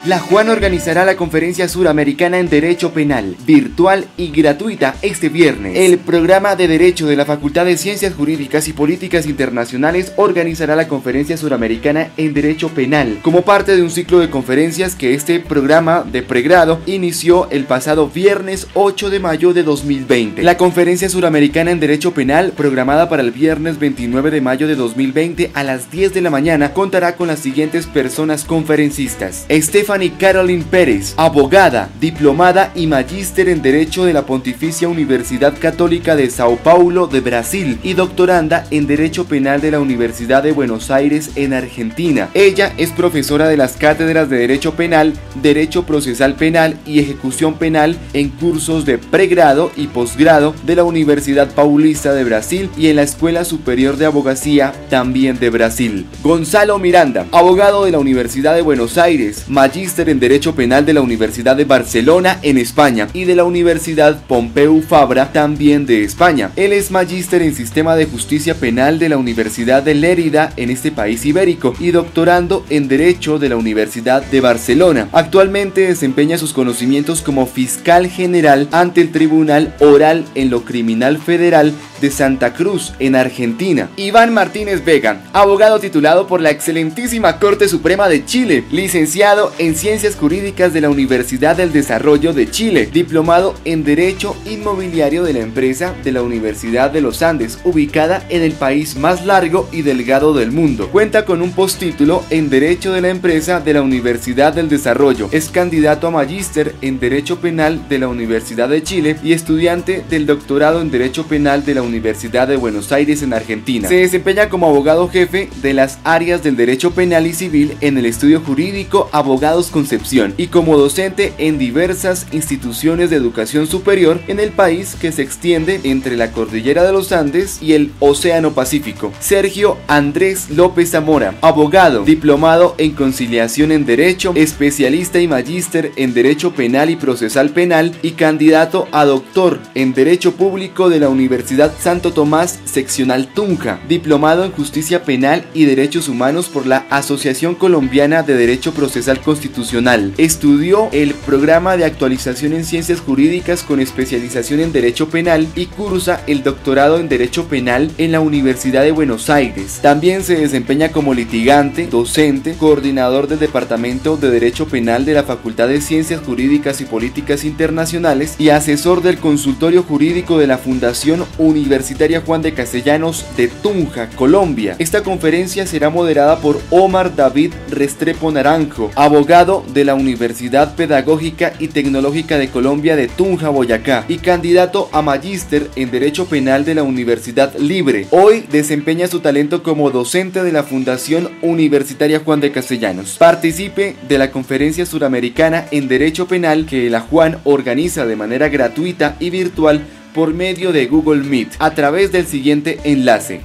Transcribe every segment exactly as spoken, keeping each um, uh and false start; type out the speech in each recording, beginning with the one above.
La Juan organizará la Conferencia Suramericana en Derecho Penal, virtual y gratuita este viernes. El programa de Derecho de la Facultad de Ciencias Jurídicas y Políticas Internacionales organizará la Conferencia Suramericana en Derecho Penal, como parte de un ciclo de conferencias que este programa de pregrado inició el pasado viernes ocho de mayo de dos mil veinte. La Conferencia Suramericana en Derecho Penal, programada para el viernes veintinueve de mayo de dos mil veinte a las diez de la mañana, contará con las siguientes personas conferencistas: Stephanie Caroline Pérez, abogada, diplomada y magíster en Derecho de la Pontificia Universidad Católica de Sao Paulo de Brasil y doctoranda en Derecho Penal de la Universidad de Buenos Aires en Argentina. Ella es profesora de las cátedras de Derecho Penal, Derecho Procesal Penal y Ejecución Penal en cursos de pregrado y posgrado de la Universidad Paulista de Brasil y en la Escuela Superior de Abogacía también de Brasil. Gonzalo Miranda, abogado de la Universidad de Buenos Aires, magíster en Derecho Penal de la Universidad de Barcelona en España y de la Universidad Pompeu Fabra también de España. Él es magíster en Sistema de Justicia Penal de la Universidad de Lérida en este país ibérico y doctorando en Derecho de la Universidad de Barcelona. Actualmente desempeña sus conocimientos como fiscal general ante el Tribunal Oral en lo Criminal Federal de Santa Cruz en Argentina. Iván Martínez Vega, abogado titulado por la excelentísima Corte Suprema de Chile, licenciado en Ciencias Jurídicas de la Universidad del Desarrollo de Chile, diplomado en Derecho Inmobiliario de la empresa de la Universidad de los Andes, ubicada en el país más largo y delgado del mundo. Cuenta con un postítulo en Derecho de la empresa de la Universidad del Desarrollo. Es candidato a magíster en Derecho Penal de la Universidad de Chile y estudiante del doctorado en Derecho Penal de la Universidad de Buenos Aires en Argentina. Se desempeña como abogado jefe de las áreas del Derecho Penal y Civil en el Estudio Jurídico Abogados Concepción y como docente en diversas instituciones de educación superior en el país que se extiende entre la Cordillera de los Andes y el Océano Pacífico. Sergio Andrés López Zamora, abogado, diplomado en Conciliación en Derecho, especialista y magíster en Derecho Penal y Procesal Penal y candidato a doctor en Derecho Público de la Universidad Santo Tomás Seccional Tunja, diplomado en Justicia Penal y Derechos Humanos por la Asociación Colombiana de Derecho Procesal Constitucional. Estudió el programa de actualización en Ciencias Jurídicas con especialización en Derecho Penal y cursa el doctorado en Derecho Penal en la Universidad de Buenos Aires. También se desempeña como litigante, docente, coordinador del Departamento de Derecho Penal de la Facultad de Ciencias Jurídicas y Políticas Internacionales y asesor del Consultorio Jurídico de la Fundación Universitaria Juan de Castellanos de Tunja, Colombia. Esta conferencia será moderada por Omar David Restrepo Naranjo, abogado de la Universidad Pedagógica y Tecnológica de Colombia de Tunja, Boyacá, y candidato a magíster en Derecho Penal de la Universidad Libre. Hoy desempeña su talento como docente de la Fundación Universitaria Juan de Castellanos. Participe de la Conferencia Suramericana en Derecho Penal que la Juan organiza de manera gratuita y virtual por medio de Google Meet a través del siguiente enlace: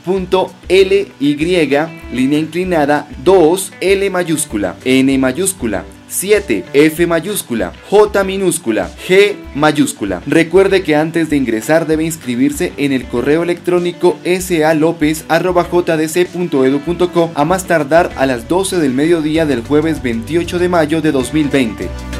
bit.ly línea inclinada dos L mayúscula N mayúscula siete F mayúscula J minúscula G mayúscula. Recuerde que antes de ingresar debe inscribirse en el correo electrónico salopez arroba j d c punto edu punto co a más tardar a las doce del mediodía del jueves veintiocho de mayo de dos mil veinte.